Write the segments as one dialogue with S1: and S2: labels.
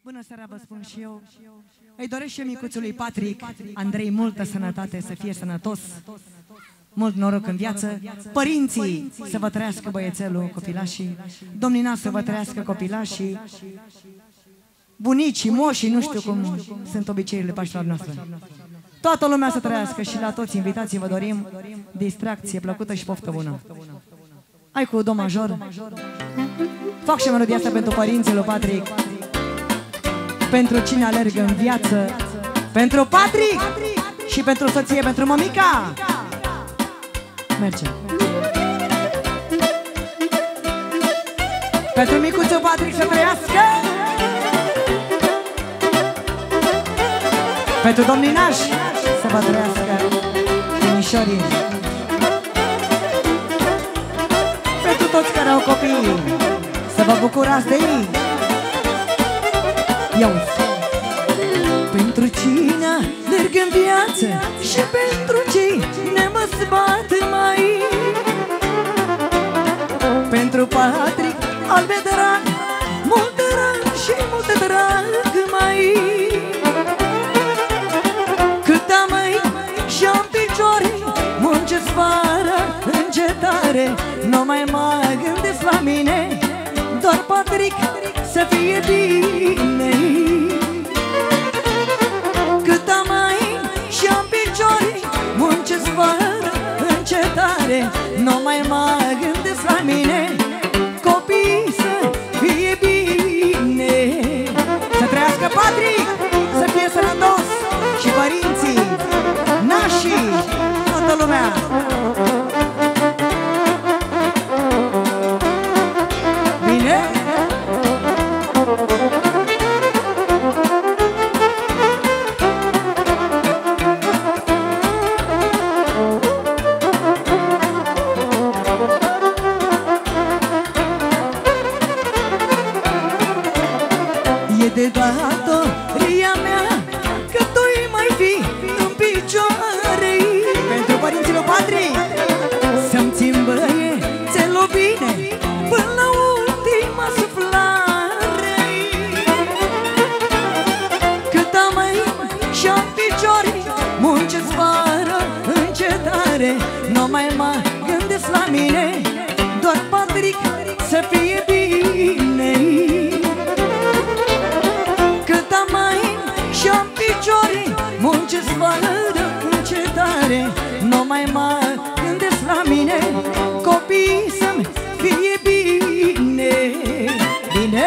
S1: Bună seara, vă spun și eu. Îi doresc și eu micuțului Patrick, Andrei, multă sănătate, să fie sănătos, mult noroc în viață. Părinții, să vă trăiască băiețelul, copilașii. Domnina, să vă trăiască copilașii. Bunicii, moșii, nu știu cum sunt obiceiurile Paștilor noastre. Toată lumea să trăiască și la toți invitații vă dorim distracție plăcută și poftă bună. Hai cu do major. Fac și melodia asta pentru părinții lui Patrick, pentru cine alergă în viață, pentru Patrick și pentru soție, pentru mămica. Merge. Pentru micuțul Patrick să trăiască, pentru domninaș să vă trăiască minișorii, pentru toți care au copii să vă bucurați de ei. Pentru cine alerg în viață și pentru cei ne-mă zbat mai, pentru Patrick al veteran, mult drag și mult drag mai. Cât am mâini și am picioare, muncesc fără încetare, nu mai mă gândesc la mine, doar Patrick să fie bine. Cât am mâini și am picioare, muncesc fără încetare, nu mai mă gândesc la mine, copiii să fie bine. Să trăiască Patrick, să fie sănătos și părinții, nașii, toată lumea. Bine? E de datoria mea că tu-i mai fi în picioare, pentru părinții lui Patrick să-mi țin băiețelul bine până la ultima suflare. Cât am mâini și am picioare, muncesc fără încetare, nu mai mă gândesc la mine, doar Patrick să fie bine. Cât am mâini și am picioare, muncesc fără încetare, nu mai mă gândesc la mine, copiii să-mi fie bine. Bine?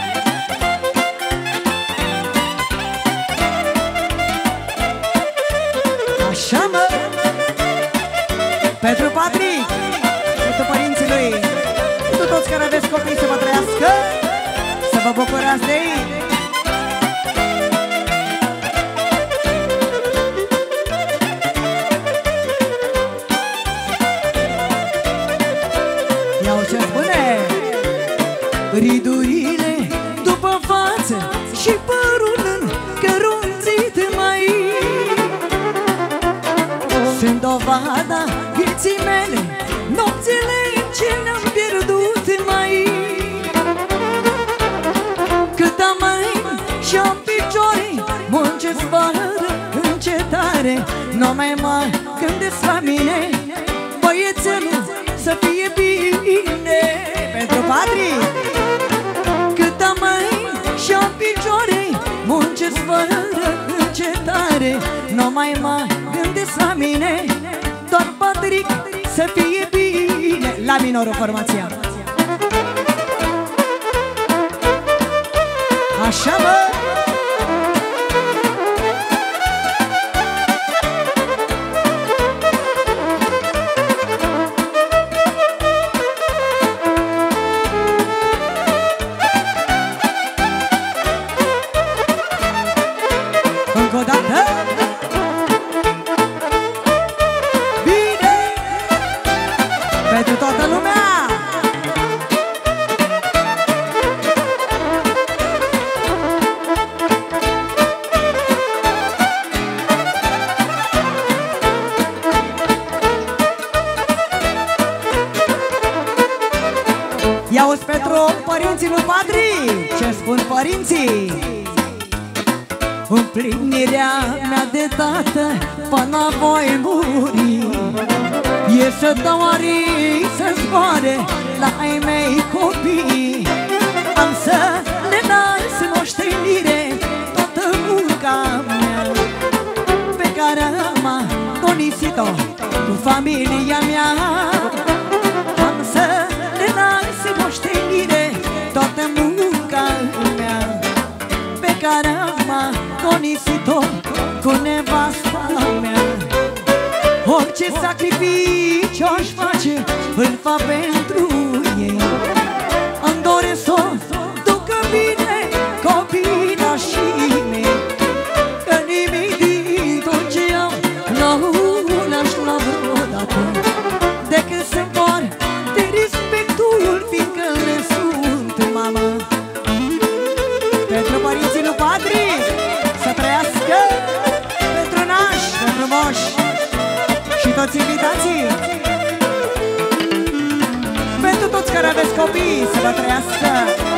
S1: Așa, mă! Pentru Patrick, pentru părinții lui, pentru toți care aveți copii să vă trăiască, să vă bucurați de ei. Iau ce spune! Ridurile după față și părul încărunțit mai sunt dovada vieții mele, nopțile ce ne-am pierdut mai. Cât am mâini și am picioare, muncesc fără încetare, nu mai mă gândesc la mine, băiețelul să fie bine. Pentru Patrick, cât am mâini și am picioare, muncesc fără încetare, nu mai mă gândesc la mine, doar Patrick să fie bine. La minorul formația. Așa, mă! Încă o dată. Bine! Pentru toată lumea! Ia-uzi pentru părinții lui Patrick, ce spun părinții? împlinirea mea de tată până voi muri. E să dau arii să zboare la ai mei copii. Am să le las moștenire toată munca mea pe care am agonisit-o cu familia mea. Am să le las moștenire toată munca mea pe care am agonisit-o cu nevasta mea. Orice sacrificiu aș face, îl fac pentru ei. Îmi doresc să ducă bine copilașii mei, că nimic din tot ce am nu l-aș lua vreodată, decât să-mi mor de respectul, fiindcă le sunt mama. Pentru părinții lui Patrick, să trăiască, pentru nași, pentru moși și toți invitații, pentru toți care aveți copii, să vă trăiască.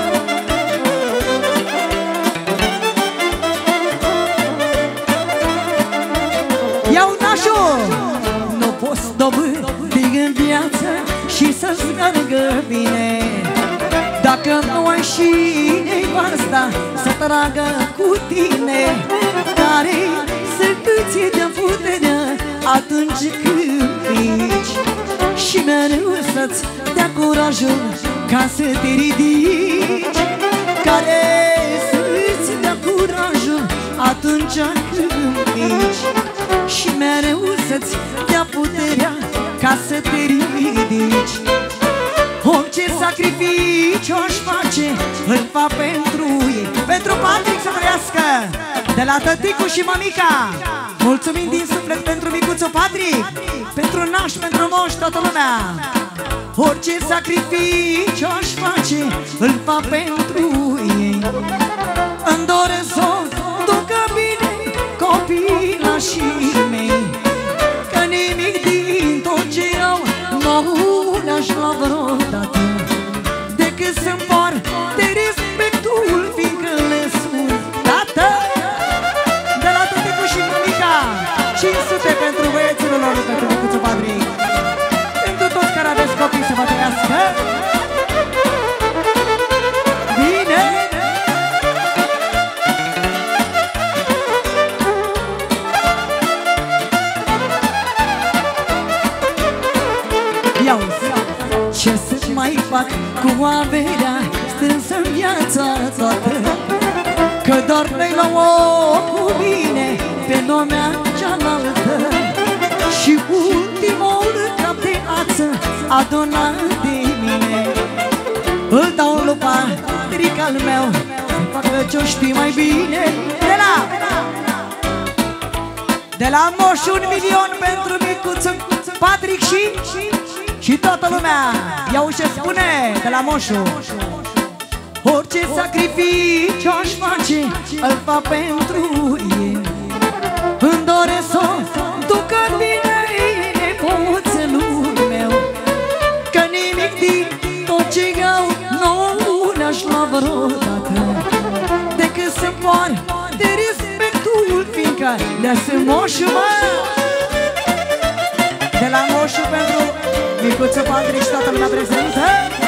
S1: Iau nașul, nu poți dobândi în viață și să-ți meargă bine, dacă nu ai și nevasta să tragă cu tine, care să îți dea puterea atunci când pici și mereu să-ți dea curajul ca să te ridici, care să-ți dea curajul atunci când pici și mereu să-ți dea puterea ca să te ridici. Orice sacrificiu aș face, îl fac pentru ei. Pentru Patrick să trăiască, de la tăticu și mămica. Mulțumim din suflet pentru micuțul Patrick, pentru nași, pentru moși, toată lumea. Orice sacrificiu aș face, îl fac pentru ei. Îmi doresc să ducă bine copilașii mei, că nimic din tot ce au nu le-aș lua vreodată, decât să-mi par de respectul, fiindcă le sunt tată. De la tăticu și mămica, 500 pentru băieților lor, pentru micuțul Patrick, pentru toți care aveți copii, să vă trăiască bine. Ce să mai fac cu averea strânsă-n viața toată, că doar noi luăm cu mine pe lumea cealaltă. Și ultimul cap de ață adunat de mine îl dau lui Patrick al meu, să facă ce-o știi mai bine. De la moș 1 milion pentru micuțul Patrick și toată lumea. Iau ce spune de la moșu. Orice sacrificiu aș face, îl fac pentru ei. Îmi doresc să ducă bine nepoțelul meu, că nimic din tot ce iau nu le-aș lua vreodată, decât să-mi moar de respectul, fiindcă le-a sunt moșul, mă. De la moșu pentru micuțul Patrick și toată lumea prezentă.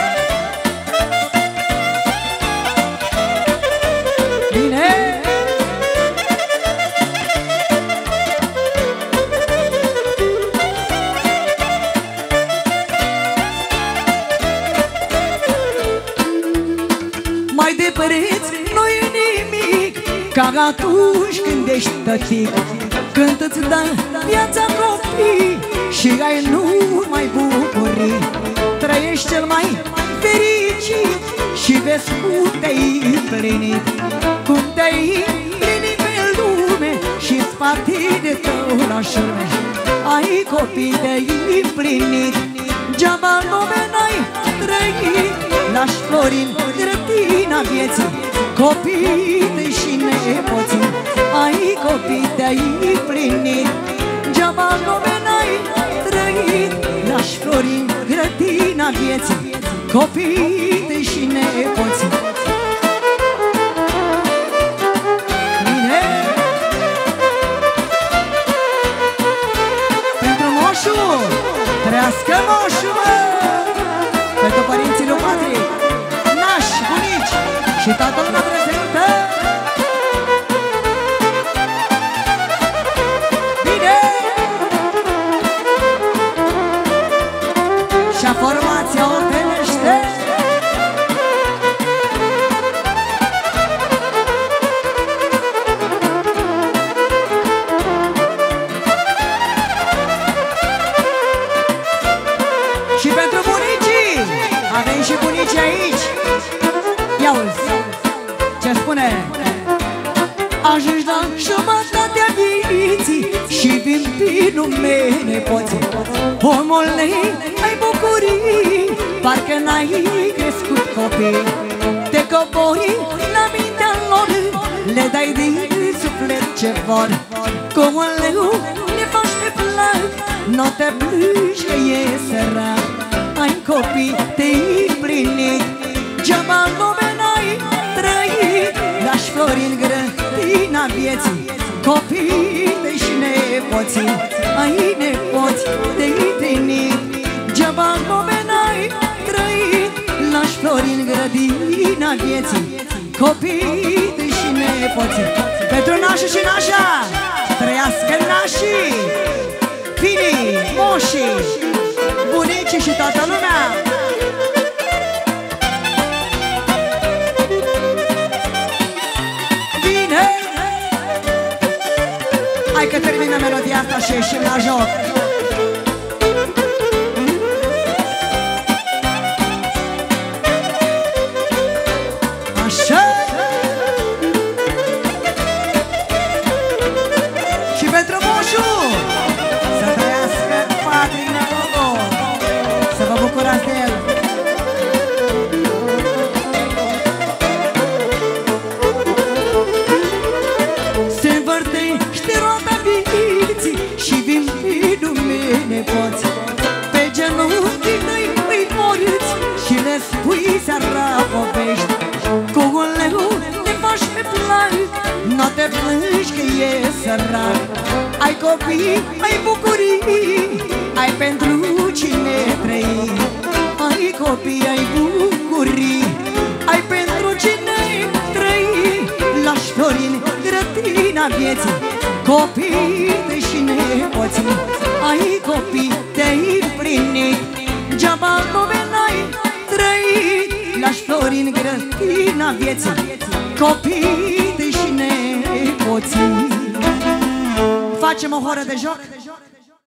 S1: Bine! Mai de preț nu-i nimic ca atunci când ești tătic, când îți dă viața copii și ai nu mai bucurii. Trăiești cel mai fericit și vezi cum te-ai împlinit, cum te-ai împlinit pe lume și partide tău la șurme. Ai copii te-ai împlinit, geaba lume n-ai trăit. Lași flori în grădina vieții, copii tăi și nepoții. Ai copii te-ai împlinit, geaba lume n-ai trăit. Lași flori în grădina vieții, copii tăi și nepoții. Bine! Și toată lumea prezentă. Bine! Și-a formația ordenește. Și pentru bunicii, avem și bunicii aici. Ia uzi, ce spune? Ajungi la jumătatea vieții și vin pe nume nepoții. Omule, ai bucurii, parcă n-ai crescut copii. Te cobori la mintea lor, le dai din suflet ce vor. Cu un leu le faci pe plac, n-o te plângi că e sărac. Ai copii, te-ai plinit, geaba în lume n-ai trăit. Lași flori în grădina vieții, copii tăi și nepoții. Ai nepoți, te-ai plinit, geaba în lume n-ai trăit. Lași flori în grădina vieții, copii tăi și nepoții. Pentru nașul și nașa, trăiască nașii, finii, moșii, bunicii și toată lumea. Bine! Hai că termină melodia asta și ieșim la joc. Așa! Și pentru moșu, să trăiască Patrick Gogo, să vă bucurați de el. Se învârtește roata vieții și vin pe lume nepoți. Pe genunchii tăi îi moriți și le spui seara povești. Cu un leu te faci pe plac, n-o te plângi că e sărac. Ai copii, ai bucurii, ai pentru cine trăi. Ai copii, ai bucurii, ai pentru cine trăi. Lași flori în grădina vieții, copii tăi și nepoții. Ai copii, te-ai plinit, geaba în lume n-ai trăit. Lași flori în grădina vieții, copii tăi și nepoții. Facem o horă de joc?